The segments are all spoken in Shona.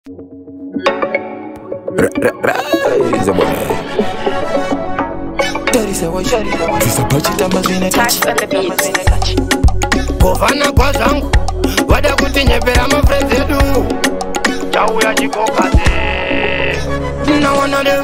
TARKS on the beat. Govana kwa zangu wada kutinyepera mafriends edu chauya chikokate nawana dem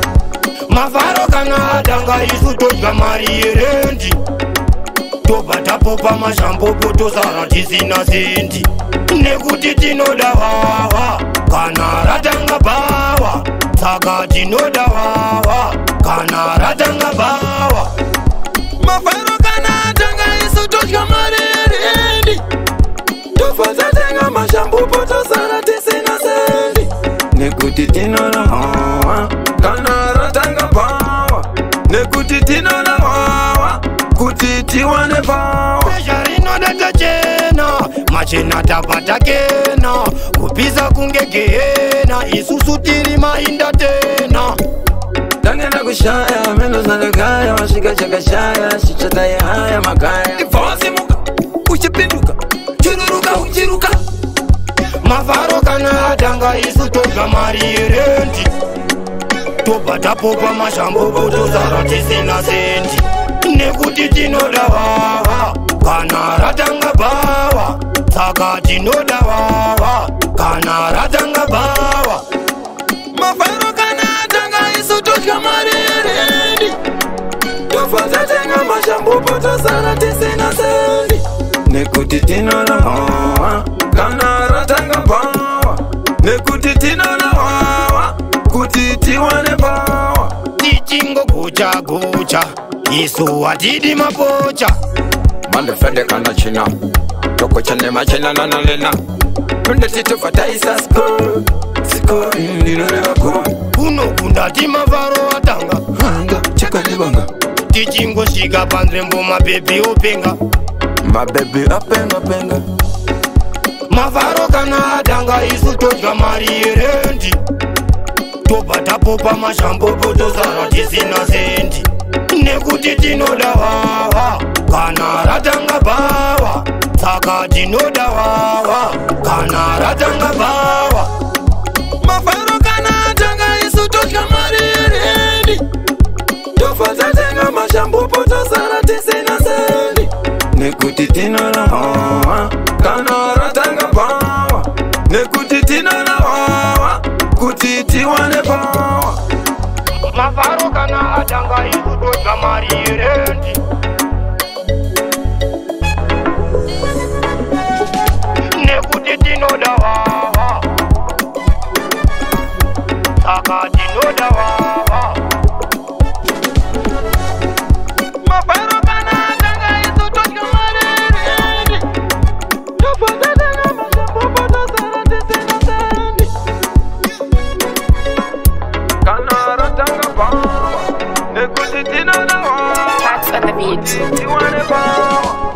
mafaro kana adanga isu todya mari yerendi tobata popa mashambopo tosara tisina sendi nekuti tinoda Hwahwa kana ratanga bawa saka tinoda Hwahwa kana ratanga bawa mafaro kana adanga isu todya mari yerendi tofazatenga mashambopo tosara tisina sendi nekuti tinoda Hwahwa kana ratanga bawa nekuti tinoda Hwahwa kuti tiwane bawa jarinoda tachena machena tapata kena kupisa kunge gehena isusu tiri mainda tena tangenda kushaya meno zanagaya washika chakashaya shichataya haya makaya ifosi muka uchipinduka chururuka uchiruka mafaro kana adanga isu todya mari yerendi tobata popa mashambopo tosara tisina sendi nekuti tinoda Hwahwa kana ratanga bawa saka tinoda Hwahwa kana ratanga bawa mafaro kana atanga isu todya mari yerendi tofazatenga mashambopo tosara tisina sendi nekuti tinoda Hwahwa kana ratanga bawa nekuti tinoda Hwahwa kuti tiwane bawa tichingo gucha gucha isu watidi mapocha Mande fede kana china Toko chane machina nana lena Kunde titu fataisa Siko ndiroreva kuru Kuno kunda tima varo watanga Hanga chika libanga tichingo shika pandrembo mabebi openga Mabebi apenga penga mavaro kana adanga isu todya mari yerendi tobata popa mashambopo tosara tisina sendi nekuti tinoda Hwahwa kana ratanga bawa saka tinoda Hwahwa kana ratanga bawa mafaro kana atanga isu todya mari yerendi tofazatenga mashambopo tosara tisina sendi Nekuti tinoda Hwahwa kana ratanga bawa Nekuti tinoda Hwahwa kuti tiwane bawa mafaro kana adanga isu todya mari yerendi nekuti tinoda Hwahwa saka tinoda Hwahwa mafaro kana adanga isu todya mari yerendi tofazatenga mashambopo tosara tisina sendi Kana ratanga bawa Nekuti tinoda Hwahwa TARKS on the beat. Tiwane bawa